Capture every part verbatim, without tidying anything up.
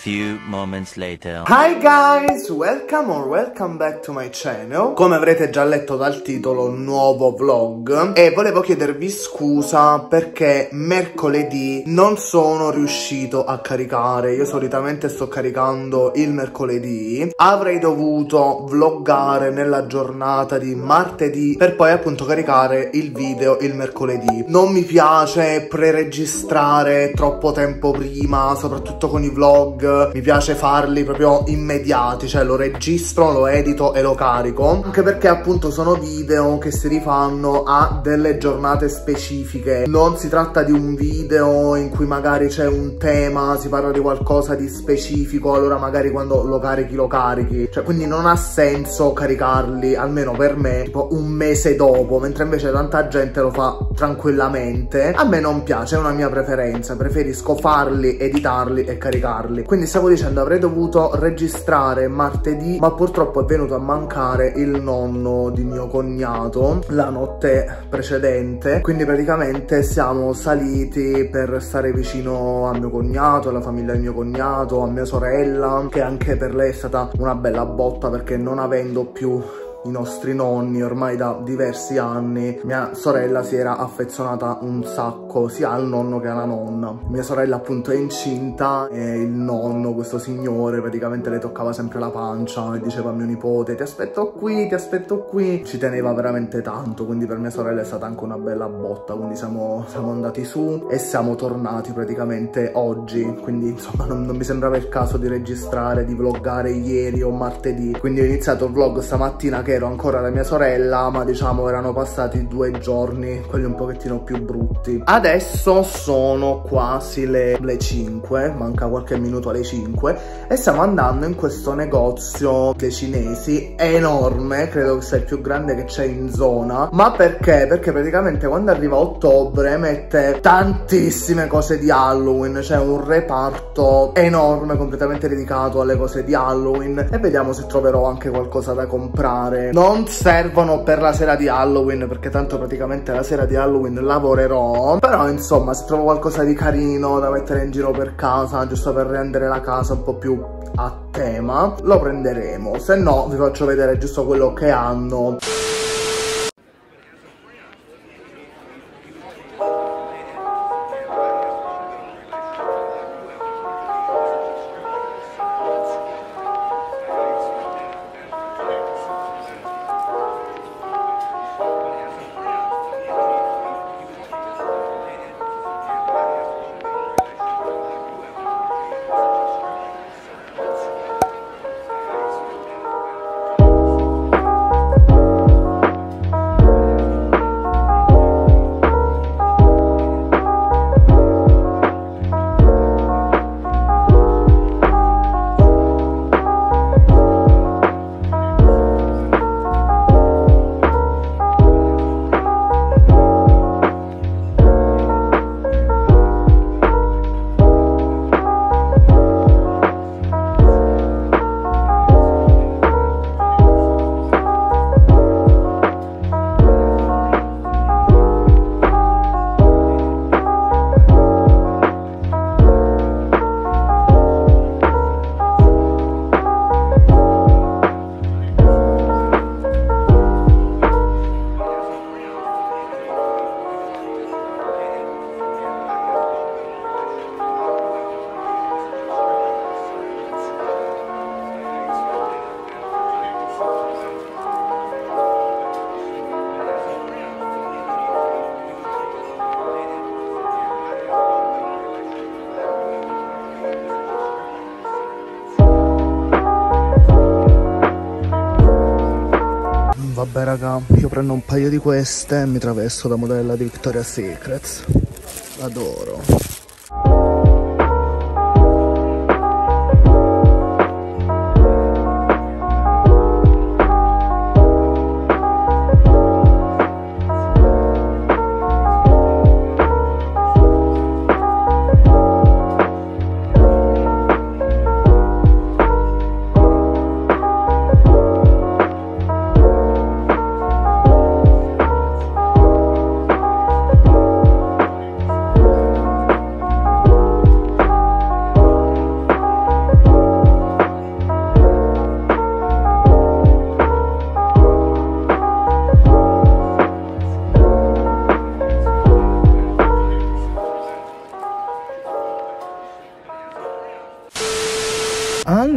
few moments later. Hi guys, welcome or welcome back to my channel. Come avrete già letto dal titolo, nuovo vlog. E volevo chiedervi scusa perché mercoledì non sono riuscito a caricare. Io solitamente sto caricando il mercoledì. Avrei dovuto vloggare nella giornata di martedì per poi appunto caricare il video il mercoledì. Non mi piace pre-registrare troppo tempo prima, soprattutto con i vlog. Mi piace farli proprio immediati, cioè lo registro, lo edito e lo carico, anche perché appunto sono video che si rifanno a delle giornate specifiche. Non si tratta di un video in cui magari c'è un tema, si parla di qualcosa di specifico, allora magari quando lo carichi lo carichi, cioè quindi non ha senso caricarli, almeno per me, tipo un mese dopo, mentre invece tanta gente lo fa tranquillamente. A me non piace, è una mia preferenza, preferisco farli, editarli e caricarli. Quindi stavo dicendo, avrei dovuto registrare martedì, ma purtroppo è venuto a mancare il nonno di mio cognato la notte precedente, quindi praticamente siamo saliti per stare vicino a mio cognato, alla famiglia di mio cognato, a mia sorella, che anche per lei è stata una bella botta, perché non avendo più i nostri nonni ormai da diversi anni, mia sorella si era affezionata un sacco sia al nonno che alla nonna. Mia sorella appunto è incinta e il nonno, questo signore, praticamente le toccava sempre la pancia e diceva a mio nipote: ti aspetto qui, ti aspetto qui. Ci teneva veramente tanto, quindi per mia sorella è stata anche una bella botta. Quindi siamo, siamo andati su e siamo tornati praticamente oggi, quindi insomma non, non mi sembrava il caso di registrare, di vloggare ieri o martedì. Quindi ho iniziato il vlog stamattina che ero ancora da mia sorella, ma diciamo erano passati due giorni, quelli un pochettino più brutti. Adesso sono quasi le, le cinque, manca qualche minuto alle cinque, e stiamo andando in questo negozio dei cinesi, è enorme, credo che sia il più grande che c'è in zona. Ma perché? Perché praticamente quando arriva ottobre mette tantissime cose di Halloween, c'è un reparto enorme completamente dedicato alle cose di Halloween, e vediamo se troverò anche qualcosa da comprare. Non servono per la sera di Halloween, perché tanto praticamente la sera di Halloween lavorerò, però insomma se trovo qualcosa di carino da mettere in giro per casa, giusto per rendere la casa un po' più a tema, lo prenderemo. Se no vi faccio vedere giusto quello che hanno. Vabbè raga, io prendo un paio di queste e mi travesto da modella di Victoria's Secret. Adoro.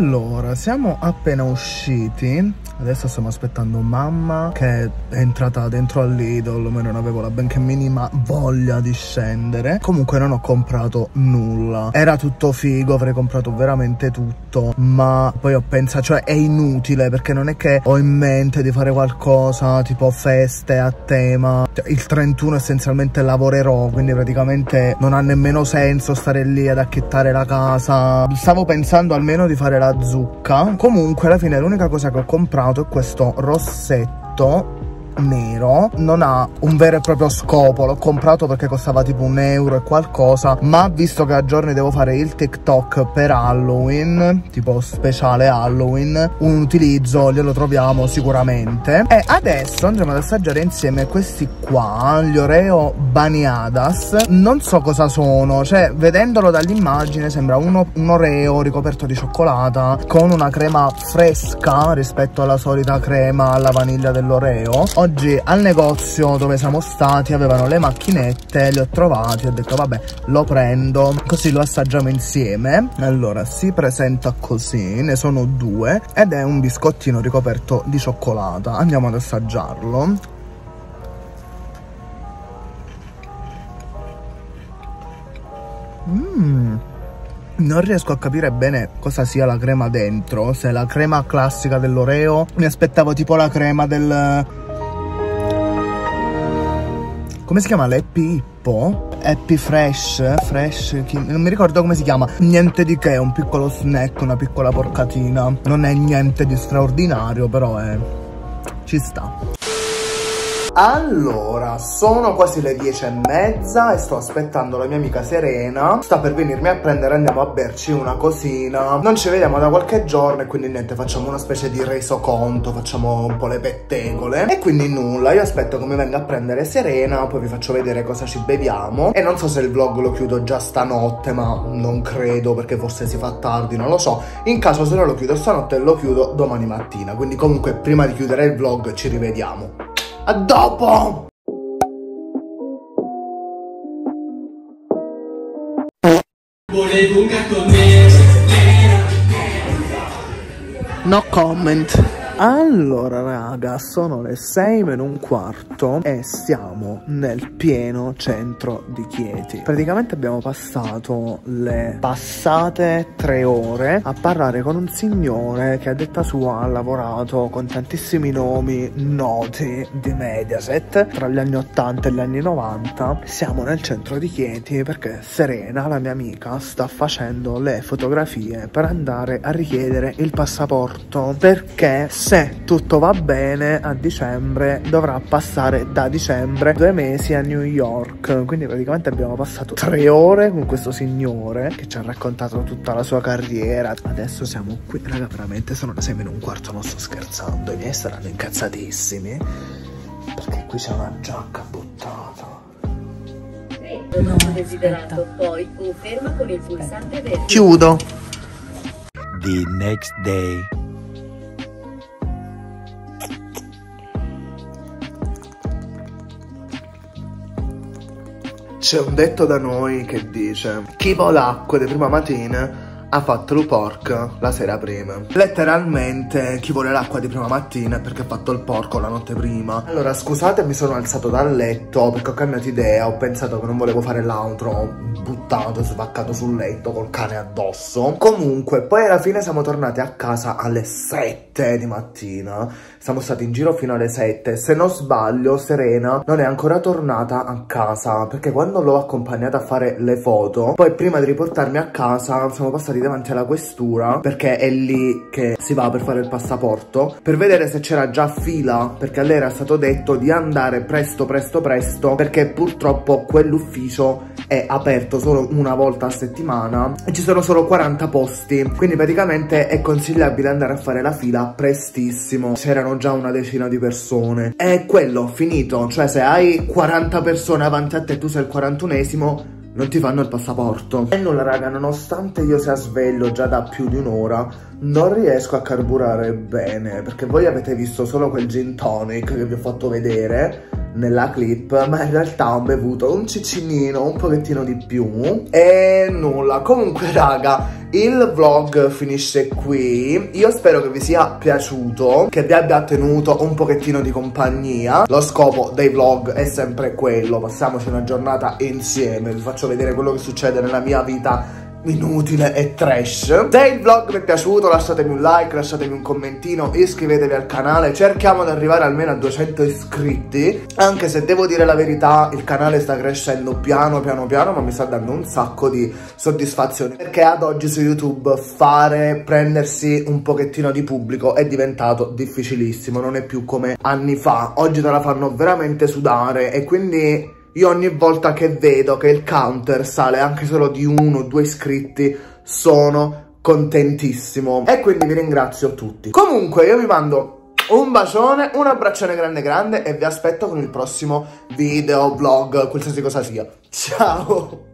Allora, siamo appena usciti. Adesso stiamo aspettando mamma che è entrata dentro al Lidl, ma non avevo la benché minima voglia di scendere. Comunque non ho comprato nulla. Era tutto figo, avrei comprato veramente tutto, ma poi ho pensato, cioè è inutile, perché non è che ho in mente di fare qualcosa tipo feste a tema. Cioè, il trentuno essenzialmente lavorerò, quindi praticamente non ha nemmeno senso stare lì ad acchittare la casa. Stavo pensando almeno di fare la zucca. Comunque alla fine l'unica cosa che ho comprato è questo rossetto nero. Non ha un vero e proprio scopo, l'ho comprato perché costava tipo un euro e qualcosa, ma visto che a giorni devo fare il TikTok per Halloween, tipo speciale Halloween, un utilizzo glielo troviamo sicuramente. E adesso andremo ad assaggiare insieme questi qua, gli Oreo Baniadas. Non so cosa sono, cioè vedendolo dall'immagine sembra uno, un Oreo ricoperto di cioccolata con una crema fresca rispetto alla solita crema alla vaniglia dell'Oreo. Oggi al negozio dove siamo stati avevano le macchinette, li ho trovati, ho detto vabbè lo prendo così lo assaggiamo insieme. Allora si presenta così, ne sono due ed è un biscottino ricoperto di cioccolata. Andiamo ad assaggiarlo. Mmm, non riesco a capire bene cosa sia la crema dentro, se è la crema classica dell'Oreo. Mi aspettavo tipo la crema del... come si chiama? L'Happy Hippo? Happy Fresh? Fresh? Non mi ricordo come si chiama. Niente di che, un piccolo snack, una piccola porcatina. Non è niente di straordinario, però è... ci sta. Allora, sono quasi le dieci e mezza e sto aspettando la mia amica Serena. Sta per venirmi a prendere, andiamo a berci una cosina. Non ci vediamo da qualche giorno e quindi niente, facciamo una specie di resoconto, facciamo un po' le pettegole. E quindi nulla, io aspetto che mi venga a prendere Serena, poi vi faccio vedere cosa ci beviamo. E non so se il vlog lo chiudo già stanotte, ma non credo, perché forse si fa tardi, non lo so. In caso se non lo chiudo stanotte lo chiudo domani mattina. Quindi comunque prima di chiudere il vlog ci rivediamo. A dopo! Volevo un gatto nero. No comment. Allora raga, sono le sei meno un quarto e siamo nel pieno centro di Chieti. Praticamente abbiamo passato le passate tre ore a parlare con un signore che a detta sua ha lavorato con tantissimi nomi noti di Mediaset tra gli anni ottanta e gli anni novanta. Siamo nel centro di Chieti perché Serena, la mia amica, sta facendo le fotografie per andare a richiedere il passaporto, perché se tutto va bene a dicembre dovrà passare da dicembre due mesi a New York. Quindi praticamente abbiamo passato tre ore con questo signore che ci ha raccontato tutta la sua carriera. Adesso siamo qui, raga, veramente sono le sei meno un quarto, non sto scherzando. I miei saranno incazzatissimi perché qui c'è una giacca buttata. Non ho desiderato, poi conferma con il pulsante verde. Chiudo. The next day. C'è un detto da noi che dice: chi vola acqua di prima mattina ha fatto il porco la sera prima. Letteralmente chi vuole l'acqua di prima mattina è perché ha fatto il porco la notte prima. Allora scusate, mi sono alzato dal letto perché ho cambiato idea. Ho pensato che non volevo fare l'altro, ho buttato e svaccato sul letto col cane addosso. Comunque poi alla fine siamo tornati a casa alle sette di mattina. Siamo stati in giro fino alle sette. Se non sbaglio Serena non è ancora tornata a casa, perché quando l'ho accompagnata a fare le foto, poi prima di riportarmi a casa siamo passati davanti alla questura, perché è lì che si va per fare il passaporto, per vedere se c'era già fila, perché a lei era stato detto di andare presto presto presto, perché purtroppo quell'ufficio è aperto solo una volta a settimana e ci sono solo quaranta posti, quindi praticamente è consigliabile andare a fare la fila prestissimo. C'erano già una decina di persone e quello finito, cioè se hai quaranta persone avanti a te, tu sei il quarantunesimo, non ti fanno il passaporto. E nulla raga, nonostante io sia sveglio già da più di un'ora, non riesco a carburare bene, perché voi avete visto solo quel gin tonic che vi ho fatto vedere, nella clip, ma in realtà ho bevuto un ciccinino un pochettino di più e nulla. Comunque raga, il vlog finisce qui. Io spero che vi sia piaciuto, che vi abbia tenuto un pochettino di compagnia. Lo scopo dei vlog è sempre quello: passiamoci una giornata insieme, vi faccio vedere quello che succede nella mia vita inutile e trash. Se il vlog vi è piaciuto lasciatemi un like, lasciatemi un commentino, iscrivetevi al canale. Cerchiamo di arrivare almeno a duecento iscritti, anche se devo dire la verità, il canale sta crescendo piano piano piano, ma mi sta dando un sacco di soddisfazione, perché ad oggi su YouTube fare, prendersi un pochettino di pubblico è diventato difficilissimo, non è più come anni fa. Oggi te la fanno veramente sudare e quindi io ogni volta che vedo che il counter sale anche solo di uno o due iscritti sono contentissimo e quindi vi ringrazio tutti. Comunque io vi mando un bacione, un abbraccione grande grande e vi aspetto con il prossimo video, vlog, qualsiasi cosa sia. Ciao!